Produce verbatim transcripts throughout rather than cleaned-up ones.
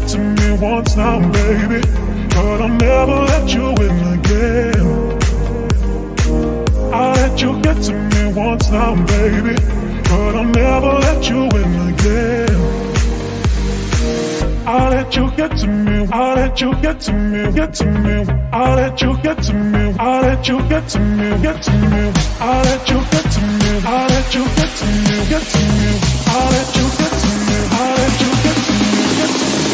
get to me once now, baby, but I'll never let you in again. I'll let you get to me once now, baby, but I'll never let you in again. I'll let you get to me, I'll let you get to me, get to me. I'll let you get to me, I'll let you get to me, get to me. I'll let you get to me, I'll let you get to me, get to me. I'll let you get to me, I'll let you get to me, get to me.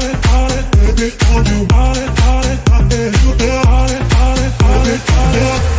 Yeah.